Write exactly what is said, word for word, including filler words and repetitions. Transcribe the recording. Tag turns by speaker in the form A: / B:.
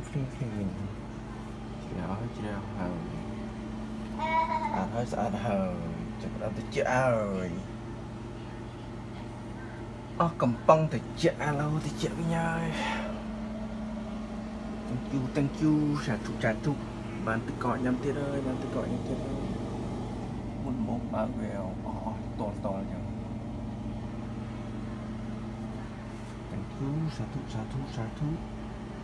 A: clean clean ជ្រៅហើយជ្រៅហើយស្អាតហើយស្អាតហើយចាប់ផ្ដើមទៅជាហើយអស់កំប៉ុងទៅជាឥឡូវទៅជាវិញហើយ thank you thank you សាធុសាធុបានទឹកកកញ៉ាំទៀតហើយបានទឹកកកញ៉ាំទៀតហើយមុនមកបើកវាអស់តតតចឹង thank you សាធុសាធុសាធុ